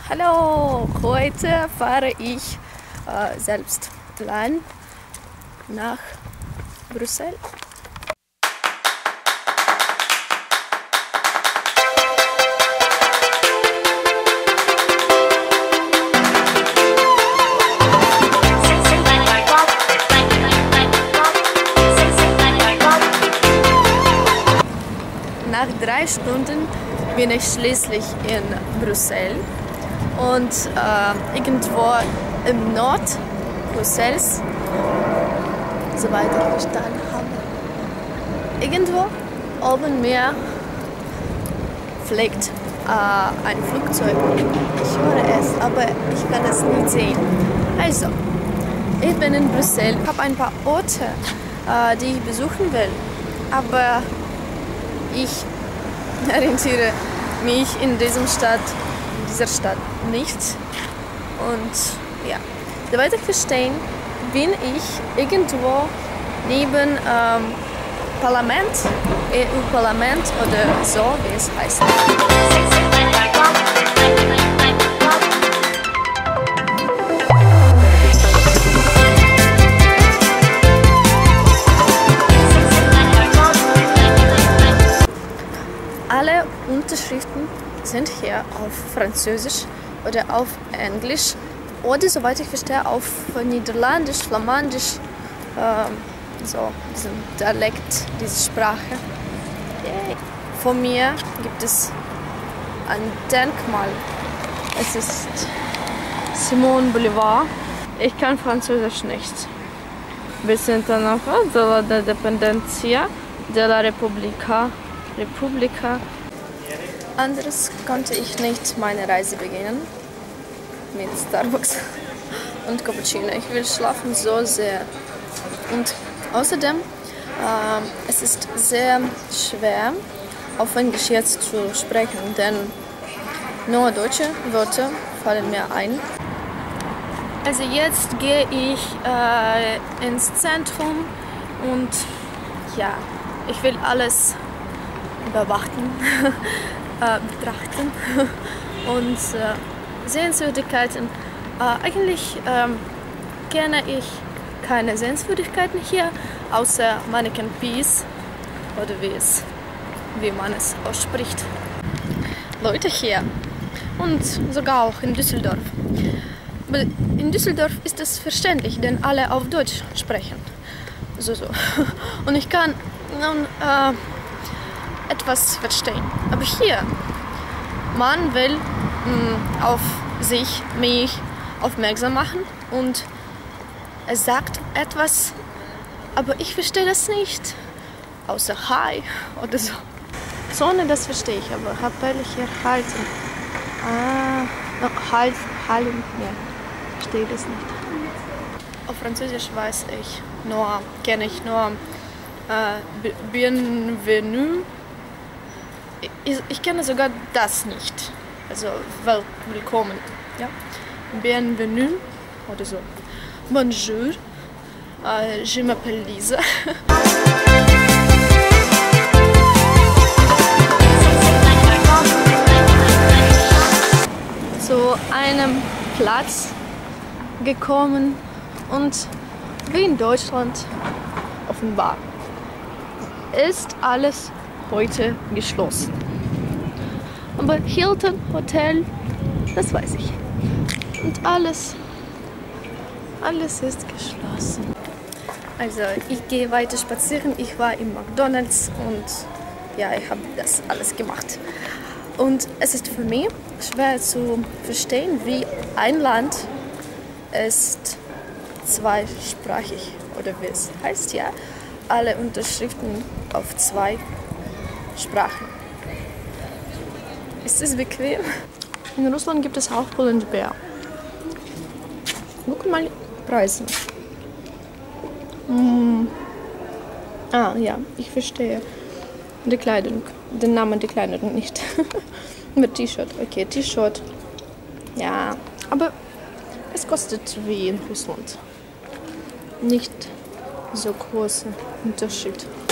Hallo, heute fahre ich selbst allein nach Brüssel. Nach 3 Stunden bin ich schließlich in Brüssel und irgendwo im Nord Brüssels, soweit ich verstanden habe, irgendwo oben mir fliegt ein Flugzeug. Ich höre es, aber ich kann es nicht sehen. Also, ich bin in Brüssel, habe ein paar Orte, die ich besuchen will, aber ich orientiere mich in dieser Stadt nicht. Und ja, soweit ich verstehe, bin ich irgendwo neben Parlament, EU-Parlament oder so, wie es heißt. Alle Unterschriften sind hier auf Französisch oder auf Englisch oder, soweit ich verstehe, auf Niederländisch, Flamandisch, so diesen Dialekt, diese Sprache. Vor mir gibt es ein Denkmal. Es ist Simone Bolivar. Ich kann Französisch nicht. Wir sind dann auf de la Dependencia de la Repubblica. Anderes konnte ich nicht meine Reise beginnen mit Starbucks und Cappuccino. Ich will schlafen so sehr. Und außerdem, es ist sehr schwer, auf Englisch jetzt zu sprechen, denn nur deutsche Wörter fallen mir ein. Also jetzt gehe ich ins Zentrum und ja, ich will alles betrachten und Sehenswürdigkeiten. Eigentlich kenne ich keine Sehenswürdigkeiten hier, außer Mannequin Peace oder wie man es ausspricht. Leute hier und sogar auch in Düsseldorf. Aber in Düsseldorf ist es verständlich, denn alle auf Deutsch sprechen. So. Und ich kann nun etwas verstehen. Aber hier, man will auf mich aufmerksam machen und er sagt etwas, aber ich verstehe das nicht. Außer Hi oder so. Sonne, das verstehe ich, aber Appelle hier halten. Halten, ja, verstehe das nicht. Auf Französisch kenne ich nur Bienvenue. Ich kenne sogar das nicht. Also willkommen. Ja? Bienvenue oder so. Bonjour. Je m'appelle Lisa. Zu einem Platz gekommen und wie in Deutschland offenbar ist alles heute geschlossen. Aber Hilton Hotel, das weiß ich. Und alles ist geschlossen. Also ich gehe weiter spazieren. Ich war im McDonald's und ja, ich habe das alles gemacht. Und es ist für mich schwer zu verstehen, wie ein Land ist zweisprachig oder wie es heißt, ja, alle Unterschriften auf 2 Sprachen. Ist es bequem? In Russland gibt es auch Pull&Bear. Guck mal Preise. Ja, ich verstehe. Die Kleidung. Den Namen der Kleidung nicht. Mit T-Shirt. Okay, T-Shirt. Ja, aber es kostet wie in Russland. Nicht so großer Unterschied.